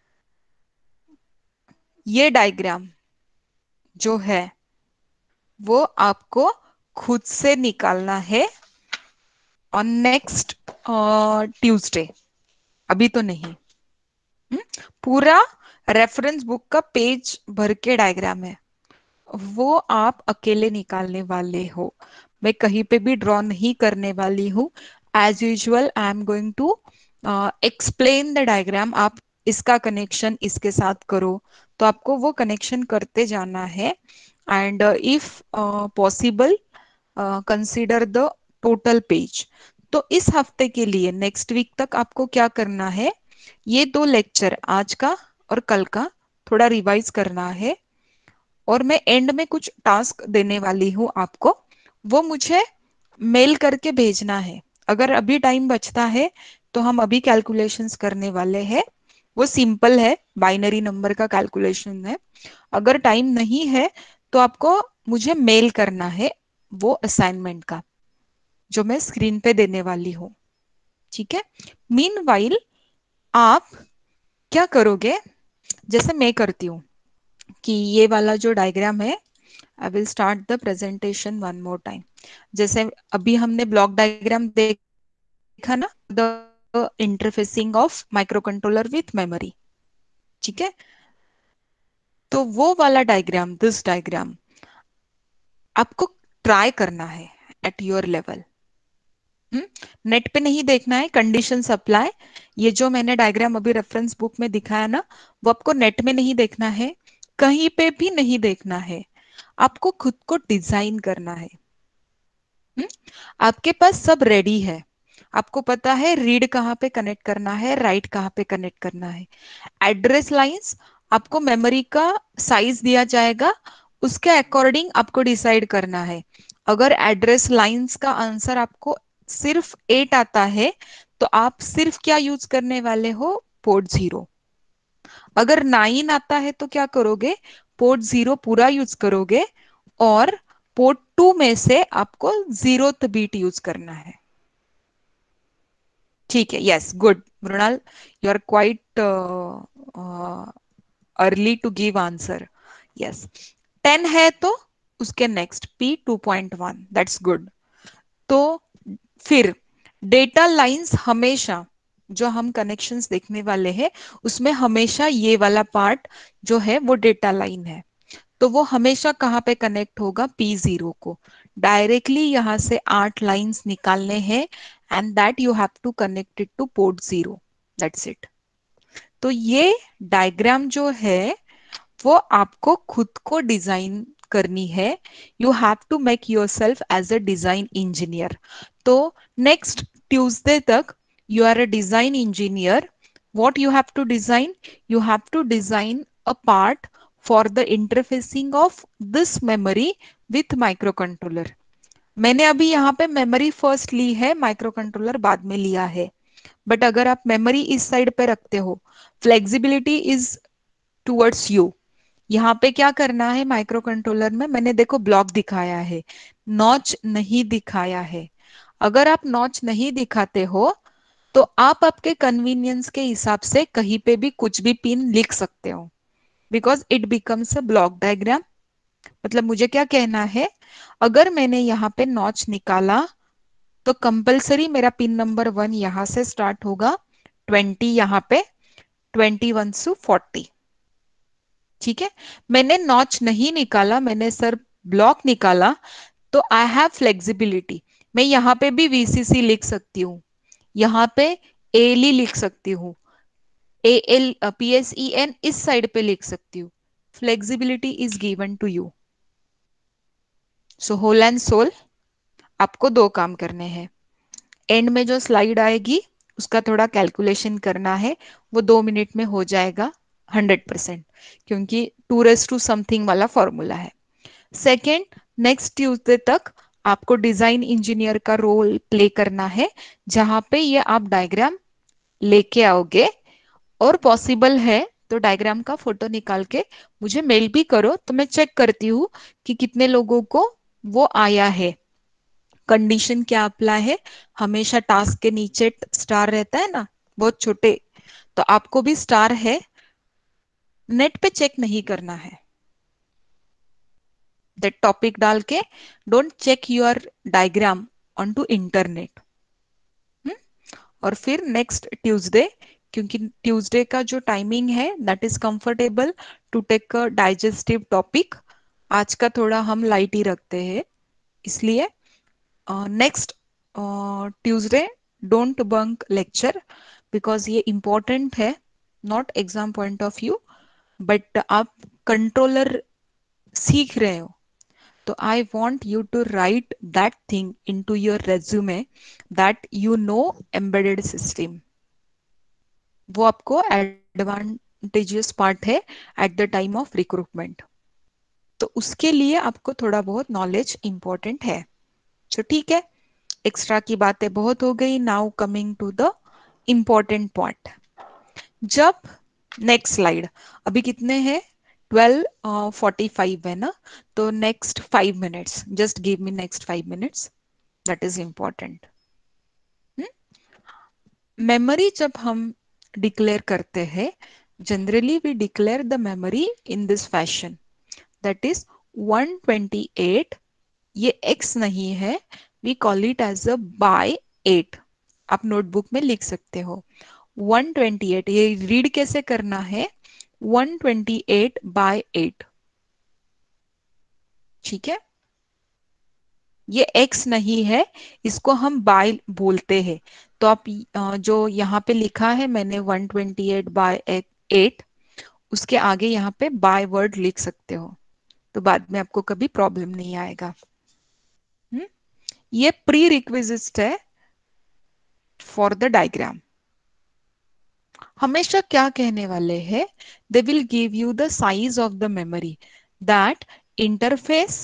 ये डायग्राम जो है वो आपको खुद से निकालना है ऑन नेक्स्ट ट्यूसडे, अभी तो नहीं। हम्म? पूरा रेफरेंस बुक का पेज भर के डायग्राम है, वो आप अकेले निकालने वाले हो। मैं कहीं पे भी ड्रॉ नहीं करने वाली हूँ। As usual I am going to explain the diagram. आप इसका कनेक्शन इसके साथ करो, तो आपको वो कनेक्शन करते जाना है। And if possible consider the total page. तो इस हफ्ते के लिए नेक्स्ट वीक तक आपको क्या करना है, ये 2 लेक्चर आज का और कल का थोड़ा रिवाइज करना है। और मैं एंड में कुछ टास्क देने वाली हूँ आपको, वो मुझे मेल करके भेजना है। अगर अभी टाइम बचता है तो हम अभी कैलकुलेशंस करने वाले हैं। वो सिंपल है, बाइनरी नंबर का कैलकुलेशन है। अगर टाइम नहीं है तो आपको मुझे मेल करना है वो असाइनमेंट का, जो मैं स्क्रीन पे देने वाली हूँ। ठीक है, मीनवाइल आप क्या करोगे, जैसे मैं करती हूँ कि ये वाला जो डायग्राम है, I will start the presentation one more time. जैसे अभी हमने ब्लॉक डायग्राम देखा ना, the interfacing of microcontroller with memory. ठीक है, तो वो वाला डायग्राम, दिस डायग्राम आपको ट्राई करना है एट योर लेवल। नेट पे नहीं देखना है, कंडीशन अप्लाई। ये जो मैंने डायग्राम अभी रेफरेंस बुक में दिखाया ना, वो आपको नेट में नहीं देखना है, कहीं पे भी नहीं देखना है। आपको खुद को डिजाइन करना है। हम्म? आपके पास सब रेडी है। आपको पता है रीड कहाँ पे कनेक्ट करना है, राइट कहाँ पे कनेक्ट करना है। एड्रेस लाइंस आपको मेमोरी का साइज दिया जाएगा, उसके अकॉर्डिंग आपको डिसाइड करना है। अगर एड्रेस लाइंस का आंसर आपको सिर्फ 8 आता है, तो आप सिर्फ क्या यूज करने वाले हो, पोर्ट 0। अगर 9 आता है तो क्या करोगे, पोर्ट 0 पूरा यूज करोगे, और पोर्ट 2 में से आपको 0th बीट यूज करना है। ठीक है, yes, good Mrinal, you are quite early to give answer. Yes, 10 है तो उसके नेक्स्ट P2.1, दैट्स गुड। तो फिर डेटा लाइंस हमेशा, जो हम कनेक्शंस देखने वाले हैं उसमें हमेशा ये वाला पार्ट जो है वो डेटा लाइन है। तो वो हमेशा कहाँ पे कनेक्ट होगा, P0 को। डायरेक्टली यहां से 8 लाइंस निकालने हैं, and that you have to connect it to port 0। That's it. तो ये डायग्राम जो है वो आपको खुद को डिजाइन करनी है, you have to make yourself as a design engineer. तो नेक्स्ट ट्यूसडे तक you are a design engineer. what you have to design, you have to design a part for the interfacing of this memory with microcontroller। मैंने अभी यहाँ पे memory first ली है, micro controller बाद में लिया है। बट अगर आप मेमोरी इस साइड पे रखते हो, फ्लेक्सिबिलिटी इज टुवर्ड्स यू। यहाँ पे क्या करना है, माइक्रो कंट्रोलर में मैंने देखो ब्लॉक दिखाया है, नॉच नहीं दिखाया है। अगर आप नॉच नहीं दिखाते हो तो आप आपके कन्वीनियंस के हिसाब से कहीं पे भी कुछ भी पिन लिख सकते हो, because it becomes a block diagram. मतलब मुझे क्या कहना है, अगर मैंने यहाँ पे नॉच निकाला तो कंपलसरी मेरा पिन नंबर 1 यहां से स्टार्ट होगा, 20 यहाँ पे, 21 टू 40। ठीक है, मैंने नॉच नहीं निकाला, मैंने सर ब्लॉक निकाला, तो आई हैव फ्लेक्सिबिलिटी। मैं यहाँ पे भी वीसीसी लिख सकती हूँ, यहाँ पे एली लिख सकती हूँ, A L P S E N इस साइड पे लिख सकती हूँ। Flexibility is given to you. So whole and sole आपको दो काम करने हैं। एंड में जो स्लाइड आएगी उसका थोड़ा कैलकुलेशन करना है, वो 2 मिनट में हो जाएगा 100%, क्योंकि 2 समथिंग वाला फॉर्मूला है। सेकेंड, नेक्स्ट ट्यूसडे तक आपको डिजाइन इंजीनियर का रोल प्ले करना है, जहां पे ये आप डायग्राम लेके आओगे, और पॉसिबल है तो डायग्राम का फोटो निकाल के मुझे मेल भी करो, तो मैं चेक करती हूँ कि कितने लोगों को वो आया है। कंडीशन क्या अप्लाई है, हमेशा टास्क के नीचे स्टार रहता है ना, बहुत छोटे, तो आपको भी स्टार है, नेट पे चेक नहीं करना है। दैट टॉपिक डाल के don't check your diagram on to internet. और फिर नेक्स्ट ट्यूसडे, क्योंकि ट्यूसडे का जो टाइमिंग है that is comfortable to take a digestive topic. आज का थोड़ा हम लाइट ही रखते हैं, इसलिए next Tuesday don't bunk lecture, because ये इम्पोर्टेंट है, not exam point of view, but आप कंट्रोलर सीख रहे हो, तो I want you to write that thing in to your resume, that you know embedded system. वो आपको एडवांटेजियस पार्ट है at the time of recruitment. तो उसके लिए आपको थोड़ा बहुत नॉलेज इंपॉर्टेंट है। तो ठीक है, एक्स्ट्रा की बातें बहुत हो गई। Now coming to the important part. जब नेक्स्ट स्लाइड, अभी कितने हैं, 12:45 है ना, तो next 5 minutes, just give me next 5 minutes, that is important. Memory जब हम डिक्लेयर करते हैं, generally we declare the memory in this fashion, that is 128, ये x नहीं है, we call it as a by 8। आप नोटबुक में लिख सकते हो 128, ये रीड कैसे करना है, 128/8। ठीक है, ये x नहीं है, इसको हम बाय बोलते हैं। तो आप जो यहाँ पे लिखा है मैंने 128/8, उसके आगे यहाँ पे बाय वर्ड लिख सकते हो, तो बाद में आपको कभी प्रॉब्लम नहीं आएगा। हम्म? ये प्री रिक्विजिट है फॉर द डायग्राम। हमेशा क्या कहने वाले हैं, they will give you the size of the memory that interface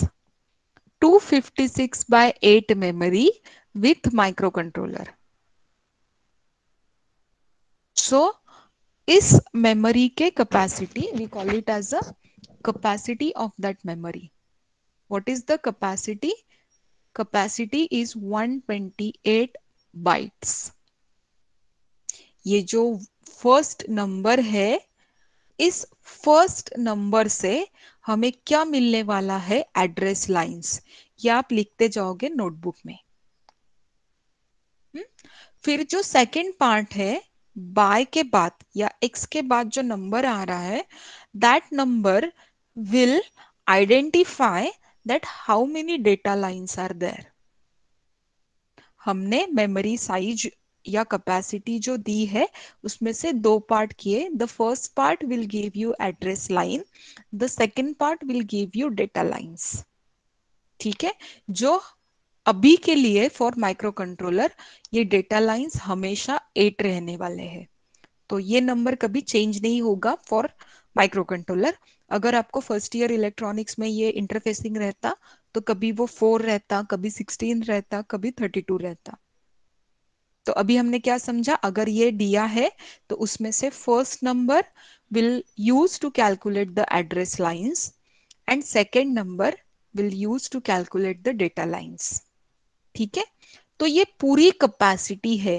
256/8 memory with microcontroller। So इस मेमोरी के capacity we call it as a capacity of that memory। what is the capacity? capacity is 128 bytes। ये जो first number है, इस first number से हमें क्या मिलने वाला है, एड्रेस लाइंस, ये आप लिखते जाओगे नोटबुक में। फिर जो सेकंड पार्ट है, बाय के बाद या एक्स के बाद जो नंबर आ रहा है, that number will identify that how many data lines are there. हमने मेमोरी साइज या कैपेसिटी जो दी है उसमें से दो पार्ट किए. The first part will give you address line, the second part will give you data lines. ठीक है, जो अभी के लिए फॉर माइक्रो कंट्रोलर ये डेटा लाइंस हमेशा 8 रहने वाले हैं. तो ये नंबर कभी चेंज नहीं होगा फॉर माइक्रो कंट्रोलर. अगर आपको फर्स्ट ईयर इलेक्ट्रॉनिक्स में ये इंटरफेसिंग रहता तो कभी वो 4 रहता, कभी 16 रहता, कभी 32 रहता. तो अभी हमने क्या समझा, अगर ये दिया है तो उसमें से first number will use to calculate the address lines and second number will use to calculate the data lines. ठीक है, तो ये पूरी कैपेसिटी है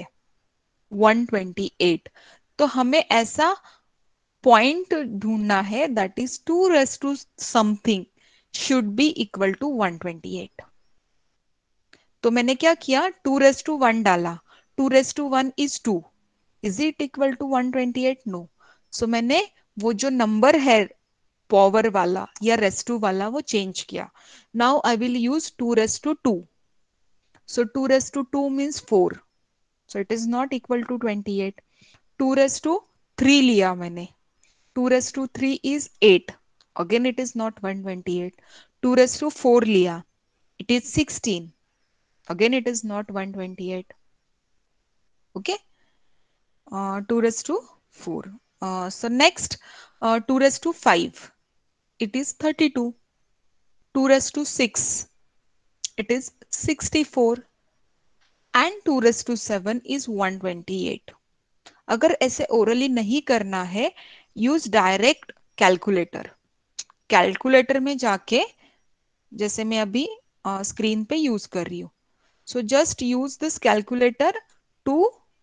128. तो हमें ऐसा पॉइंट ढूंढना है that is 2 raise to something should be equal to 128. तो मैंने क्या किया, 2 रेस टू 1 डाला. 2 raise to 1 is 2. Is it equal to 128? No. So मैंने वो जो नंबर है पावर वाला या रेस्टू वाला वो चेंज किया. Now I will use 2 raise to 2. So 2 raise to 2 means 4. So it is not equal to 28. 2 raise to 3 लिया मैंने. 2 raise to 3 is 8. Again, it is not 128. 2 raised to 4 लिया. It is 16. Again, it is not 128. Okay. 2 raised to 4. So next, 2 raised to 5. It is 32. 2 raised to 6. It is 64. And 2 raised to 7 is 128. अगर ऐसे orally नहीं करना है, use direct calculator. Calculator में जाके, जैसे मैं अभी स्क्रीन पे यूज कर रही हूँ. So just use this calculator to,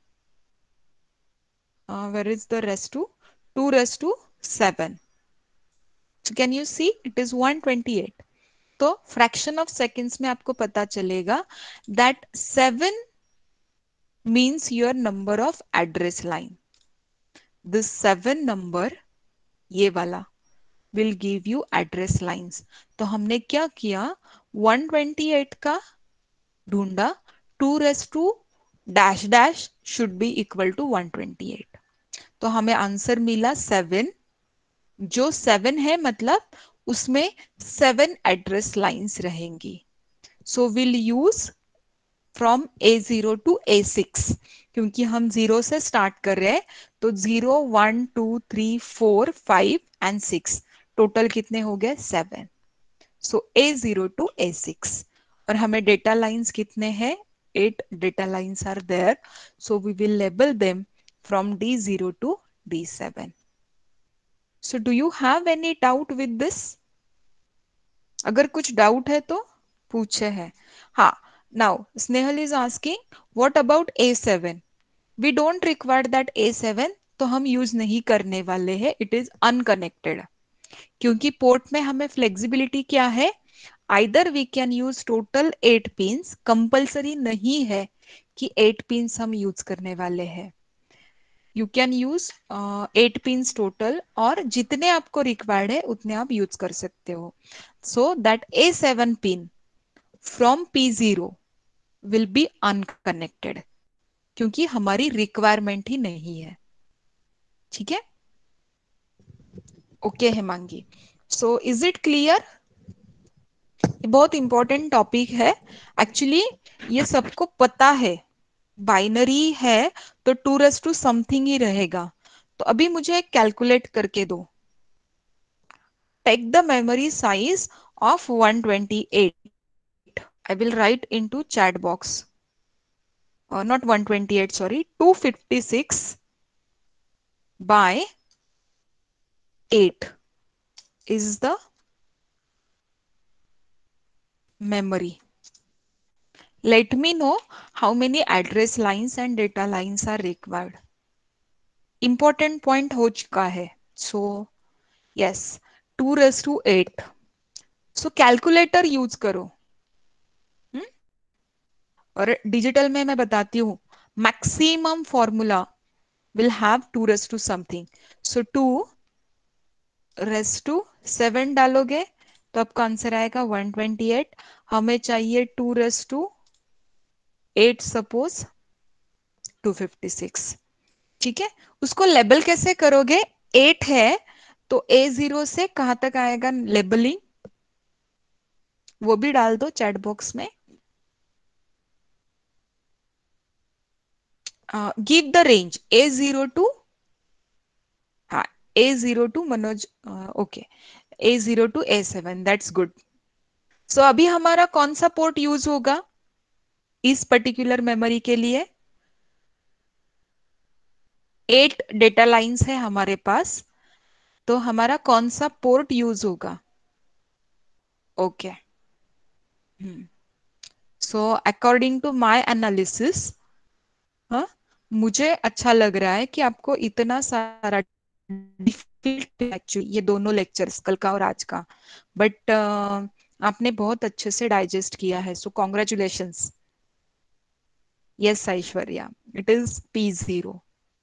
where is the raise to, 2 raise to 7. So can you see it is 128. तो फ्रैक्शन ऑफ सेकेंड्स में आपको पता चलेगा that 7 means your number of address line. This 7 number, ये वाला, will give you address lines. तो हमने क्या किया, 128 का ढूंढा. 2 raise to dash dash should be equal to 128. तो हमें आंसर मिला 7. जो 7 है मतलब उसमें 7 एड्रेस लाइंस रहेंगी. So will use from A0 to A6. क्योंकि हम 0 से स्टार्ट कर रहे हैं तो 0 1 2 3 4 5 एंड 6, टोटल कितने हो गए, 7. So A0 to A6. और हमें डेटा लाइंस कितने हैं, 8 data lines are there. So we will label them from D0 to D7. So do you have any doubt with this? अगर कुछ डाउट है तो पूछे है. हाँ, now Snehal is asking what about A7. We don't require that A7. तो हम use नहीं करने वाले हैं, इट इज अनकनेक्टेड. क्योंकि पोर्ट में हमें फ्लेक्सिबिलिटी क्या है, either we can use total 8 pins, compulsory नहीं है कि 8 पिंस हम यूज करने वाले हैं. You can use 8 pins total, और जितने आपको रिक्वायर्ड है उतने आप यूज कर सकते हो. So that A7 pin from P0 will be unconnected, क्योंकि हमारी रिक्वायरमेंट ही नहीं है. ठीक है, okay Hemangi. So is it clear? ये बहुत इंपॉर्टेंट टॉपिक है एक्चुअली. ये सबको पता है, बाइनरी है तो 2 रेस टू समथिंग ही रहेगा. तो अभी मुझे कैलकुलेट करके दो. Take the memory size of 128. I will write into chat box. Not 128, sorry, 256 by 8 is the memory. Let me know how many address lines and data lines are required. Important point हो चुका है. So yes, 2 raised to 8. So calculator use करो. hmm? और digital में मैं बताती हूँ, maximum formula will have 2 raise to something. So 2 raise to 7 डालोगे तो आपका आंसर आएगा 128. हमें चाहिए 2 रेस टू 8 सपोज. 256। ठीक है, उसको लेबल कैसे करोगे? 8 है तो A0 से कहां तक आएगा लेबलिंग, वो भी डाल दो चैट बॉक्स में। Give the range A0 to, हाँ, A0 to Manoj, okay, A0 to A7, that's good. So अभी हमारा कौन सा पोर्ट यूज होगा इस पर्टिकुलर मेमोरी के लिए? 8 डेटा लाइंस है हमारे पास, तो हमारा कौन सा पोर्ट यूज होगा? Okay, so according to my analysis, हाँ, मुझे अच्छा लग रहा है कि आपको इतना सारा डिफिकल्ट एक्चुअली ये दोनों लेक्चर्स, कल का और आज का, बट आपने बहुत अच्छे से डाइजेस्ट किया है, so congratulations. Yes Aishwarya, it is P0।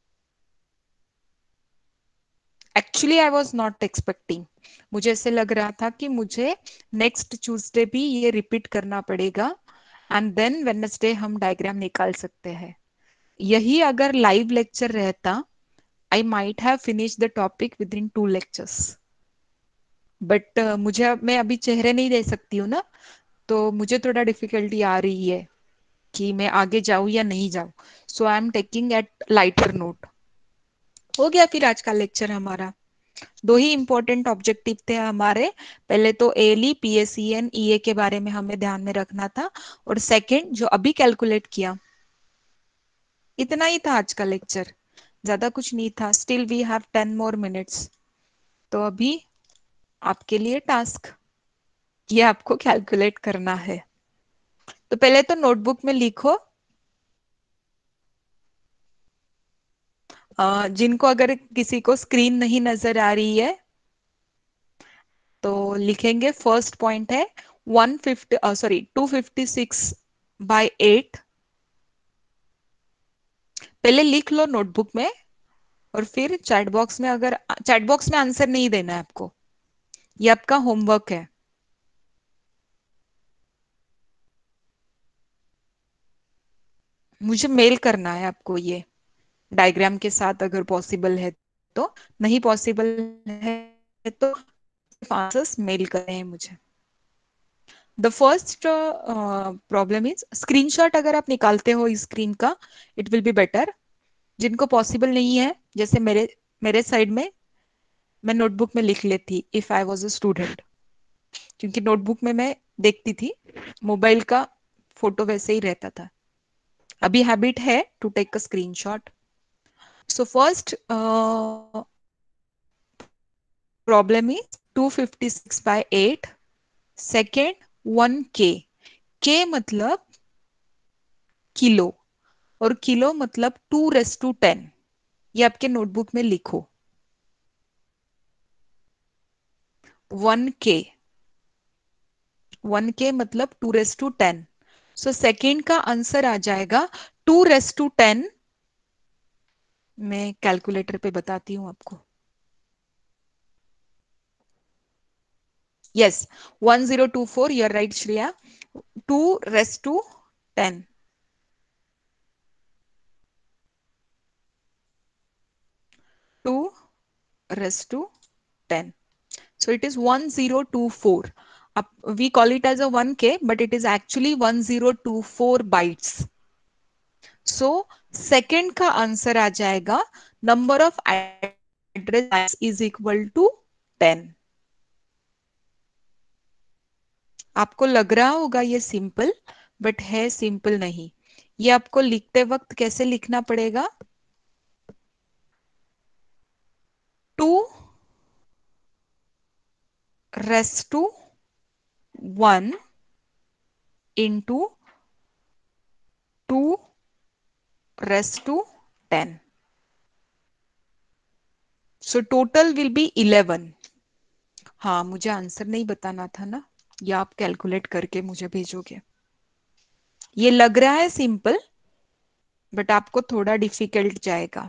Actually I was not expecting, मुझे ऐसे लग रहा था कि मुझे नेक्स्ट ट्यूसडे भी ये रिपीट करना पड़ेगा, एंड देन वेडनेसडे हम डायग्राम निकाल सकते हैं। यही अगर लाइव लेक्चर रहता, I might have finish the topic within 2 lectures, but मुझे मैं अभी चेहरे नहीं दे सकती हूँ ना, तो मुझे थोड़ा डिफिकल्टी आ रही है कि मैं आगे जाऊं या नहीं जाऊं, so I am taking at lighter note. हो गया फिर आज का लेक्चर हमारा। दो ही इंपॉर्टेंट ऑब्जेक्टिव थे हमारे, पहले तो एली PSEN EA के बारे में हमें ध्यान में रखना था, और सेकंड जो अभी कैलकुलेट किया, इतना ही था आज का लेक्चर, ज्यादा कुछ नहीं था। Still we have 10 more minutes, तो अभी आपके लिए टास्क, ये आपको कैलकुलेट करना है। तो पहले तो नोटबुक में लिखो, जिनको अगर किसी को स्क्रीन नहीं नजर आ रही है तो लिखेंगे। फर्स्ट पॉइंट है 256/8, पहले लिख लो नोटबुक में, और फिर चैट बॉक्स में, अगर चैट बॉक्स में आंसर नहीं देना है आपको, ये आपका होमवर्क है। मुझे मेल करना है आपको ये डायग्राम के साथ, अगर पॉसिबल है तो। नहीं पॉसिबल है तो आंसर्स मेल करें मुझे। The first problem is screenshot अगर आप निकालते हो इस स्क्रीन का, इट विल बी बेटर। जिनको पॉसिबल नहीं है, जैसे मेरे मेरे साइड में, मैं नोटबुक में लिख लेती if I was a student, क्योंकि नोटबुक में मैं देखती थी, मोबाइल का फोटो वैसे ही रहता था। अभी हैबिट है to take a screenshot. So first problem is 256/8, second 1K। K मतलब किलो, और किलो मतलब 2 रेस टू 10। ये आपके नोटबुक में लिखो, 1K, 1K मतलब 2 रेस टू 10। सो सेकेंड का आंसर आ जाएगा 2 रेस टू 10। मैं कैलकुलेटर पे बताती हूँ आपको। Yes, 1024, you're right Shreya. 2 raise to 10, 2 raise to 10, so it is 1024. We call it as a 1K, but it is actually 1024 bytes. So second का answer आ जाएगा, number of address is equal to 10। आपको लग रहा होगा ये सिंपल, बट है simple नहीं। ये आपको लिखते वक्त कैसे लिखना पड़ेगा? 2 raise to 1 into 2 raise to 10, so total will be 11। हाँ, मुझे आंसर नहीं बताना था ना, या आप कैलकुलेट करके मुझे भेजोगे। ये लग रहा है सिंपल, बट आपको थोड़ा डिफिकल्ट जाएगा।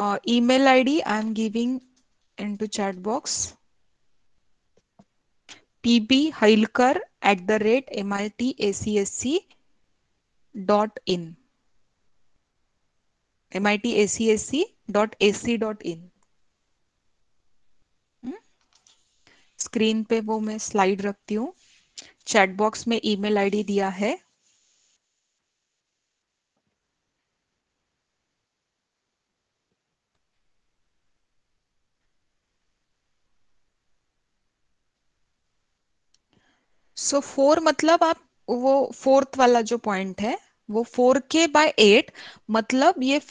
Email ID I am giving into chat box. pbhailkar@mitaccsc.in, mitaccsc.ac.in। Screen पे वो मैं स्लाइड रखती हूँ, चैट बॉक्स में ईमेल आईडी दिया है। सो फोर मतलब आप वो फोर्थ वाला जो पॉइंट है वो 4K/8, मतलब ये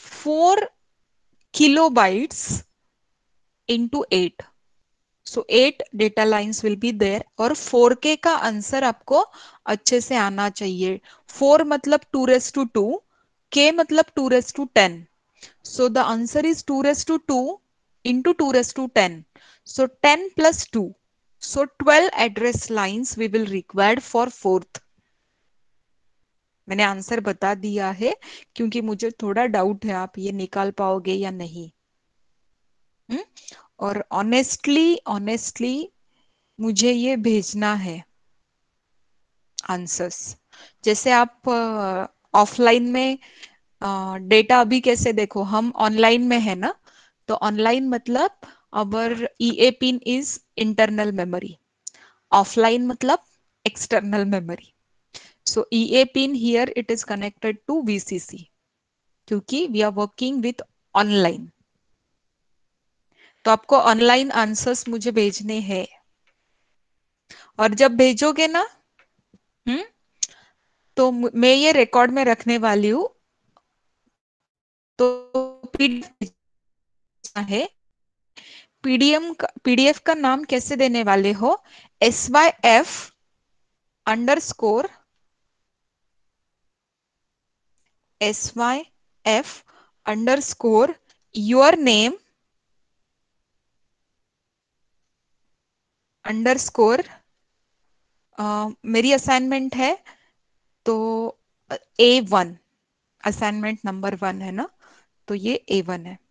4 KB into 8। So 8 data lines will be there, और 4K का आंसर आपको अच्छे से आना चाहिए। 4 मतलब 2 रेस टू 2, K मतलब 2 raise to 10। So the answer is 2 raised to 2 into 2 raised to 10. So 10 plus 2. So 12 address lines we will require for fourth. मैंने आंसर बता दिया है क्योंकि मुझे थोड़ा डाउट है आप ये निकाल पाओगे या नहीं। हुँ? और ऑनेस्टली ऑनेस्टली मुझे ये भेजना है आंसर्स। जैसे आप ऑफलाइन में डेटा अभी कैसे, देखो हम ऑनलाइन में है ना, तो ऑनलाइन मतलब our EA pin is internal memory, offline मतलब external memory. So EA pin here it is connected to VCC, क्योंकि we are working with online. तो आपको ऑनलाइन आंसर्स मुझे भेजने हैं, और जब भेजोगे ना, हम्म, तो मैं ये रिकॉर्ड में रखने वाली हूँ। तो पीडीएफ है, पीडीएफ का नाम कैसे देने वाले हो, SYF underscore your name underscore, मेरी असाइनमेंट है तो A1, असाइनमेंट नंबर 1 है ना, तो ये A1 है,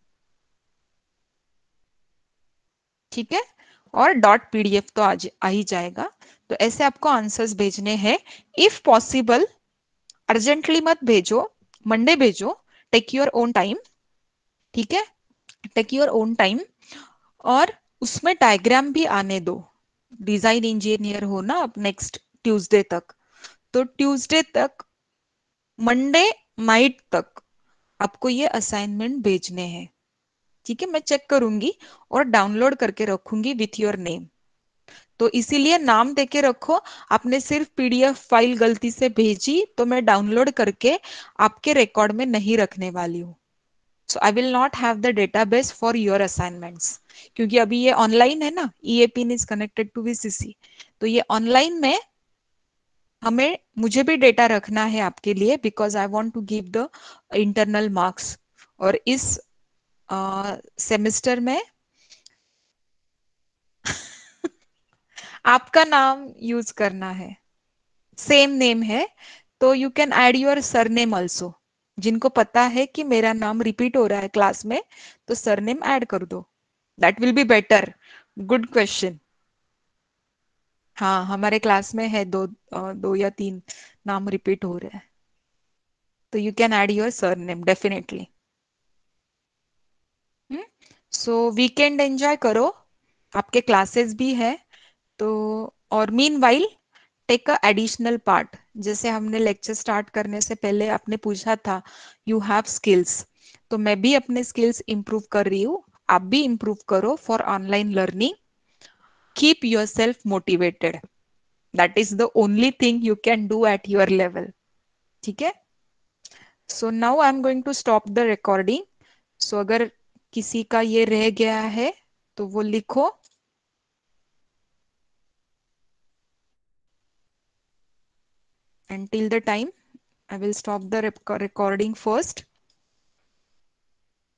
ठीक है। और डॉट पीडीएफ तो आ ही जाएगा। तो ऐसे आपको आंसर्स भेजने हैं। इफ पॉसिबल अर्जेंटली मत भेजो, मंडे भेजो, टेक योर ओन टाइम, ठीक है, टेक योर ओन टाइम। और उसमें डायग्राम भी आने दो, डिजाइन इंजीनियर हो ना अब नेक्स्ट ट्यूसडे तक, तो ट्यूसडे तक, मंडे नाइट तक आपको ये असाइनमेंट भेजने हैं, ठीक है। मैं चेक करूंगी और डाउनलोड करके रखूंगी विथ योर नेम। तो इसीलिए नाम देके रखो, आपने सिर्फ पीडीएफ फाइल गलती से भेजी तो मैं डाउनलोड करके आपके रिकॉर्ड में नहीं रखने वाली हूँ। So I will not have the database for your assignments, क्योंकि अभी ये ऑनलाइन है ना, EA pin is connected to VCC, तो ये ऑनलाइन में हमें मुझे भी डेटा रखना है आपके लिए, because I want to give the internal marks. और इस सेमेस्टर में आपका नाम यूज करना है, सेम नेम है, तो you can add your surname also. जिनको पता है कि मेरा नाम रिपीट हो रहा है क्लास में, तो सरनेम ऐड कर दो, that will be better. Good question. हाँ, हमारे क्लास में है दो या तीन नाम रिपीट हो रहे हैं, तो you can add your surname definitely. So weekend enjoy करो, आपके क्लासेस भी है तो। और meanwhile take a additional part, जैसे हमने लेक्चर स्टार्ट करने से पहले आपने पूछा था यू हैव स्किल्स, तो मैं भी अपने स्किल्स इंप्रूव कर रही हूँ, आप भी इंप्रूव करो for online learning. Keep yourself motivated, that is the only thing you can do at your level, ठीक है। So now I am going to stop the recording. सो अगर किसी का ये रह गया है तो वो लिखो। Until the time I will stop the recording first.